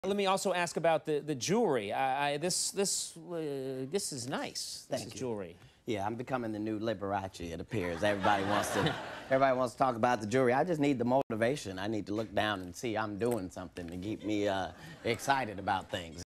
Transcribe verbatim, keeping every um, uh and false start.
Let me also ask about the, the jewelry. I, I, this this uh, this is nice. This Thank is you. jewelry. Yeah, I'm becoming the new Liberace, it appears. Everybody wants to everybody wants to talk about the jewelry. I just need the motivation. I need to look down and see I'm doing something to keep me uh, excited about things.